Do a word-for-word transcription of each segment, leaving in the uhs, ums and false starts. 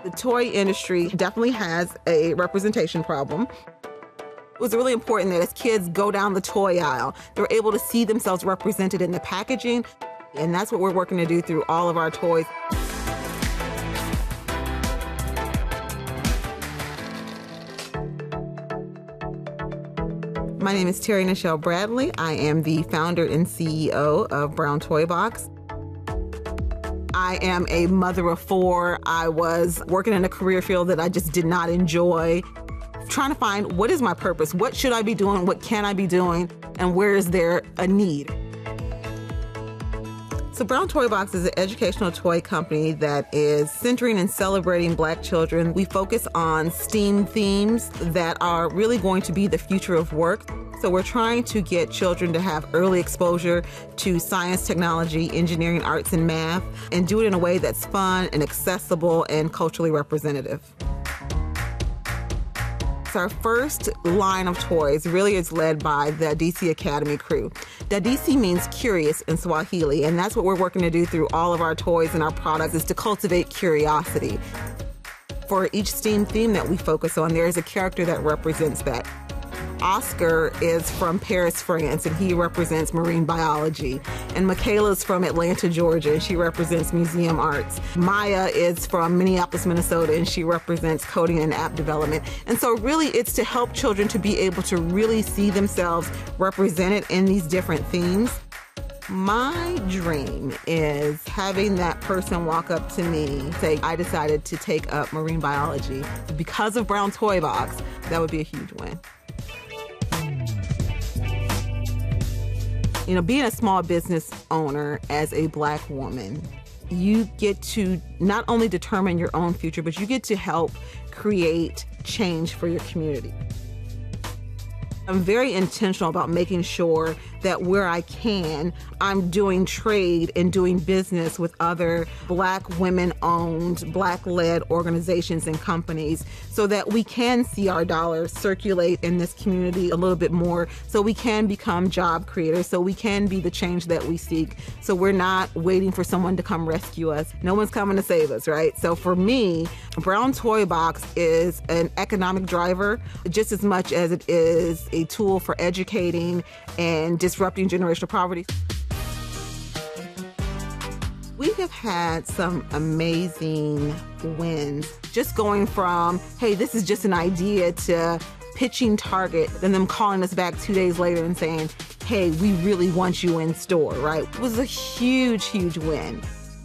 The toy industry definitely has a representation problem. It was really important that as kids go down the toy aisle, they're able to see themselves represented in the packaging, and that's what we're working to do through all of our toys. My name is Terry Nichelle Bradley. I am the founder and C E O of Brown Toy Box. I am a mother of four. I was working in a career field that I just did not enjoy. Trying to find, what is my purpose? What should I be doing? What can I be doing? And where is there a need? So Brown Toy Box is an educational toy company that is centering and celebrating Black children. We focus on STEAM themes that are really going to be the future of work. So we're trying to get children to have early exposure to science, technology, engineering, arts, and math, and do it in a way that's fun and accessible and culturally representative. Our first line of toys really is led by the Dadisi Academy crew. Dadisi means curious in Swahili, and that's what we're working to do through all of our toys and our products, is to cultivate curiosity. For each STEAM theme that we focus on, there is a character that represents that. Oscar is from Paris, France, and he represents marine biology. And Michaela's from Atlanta, Georgia, and she represents museum arts. Maya is from Minneapolis, Minnesota, and she represents coding and app development. And so really it's to help children to be able to really see themselves represented in these different themes. My dream is having that person walk up to me, say, I decided to take up marine biology. Because of Brown Toy Box, that would be a huge win. You know, being a small business owner as a Black woman, you get to not only determine your own future, but you get to help create change for your community. I'm very intentional about making sure that where I can, I'm doing trade and doing business with other Black women-owned, Black-led organizations and companies so that we can see our dollars circulate in this community a little bit more, so we can become job creators, so we can be the change that we seek, so we're not waiting for someone to come rescue us. No one's coming to save us, right? So for me, Brown Toy Box is an economic driver just as much as it is a tool for educating and disrupting generational poverty. We have had some amazing wins, just going from, hey, this is just an idea, to pitching Target and them calling us back two days later and saying, hey, we really want you in store, right? It was a huge, huge win.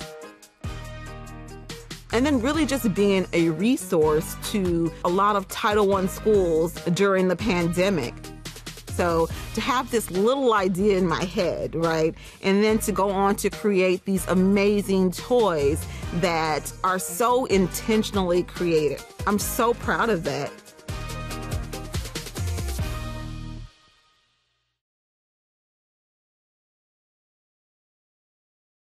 And then really just being a resource to a lot of Title one schools during the pandemic. So to have this little idea in my head, right, and then to go on to create these amazing toys that are so intentionally created. I'm so proud of that.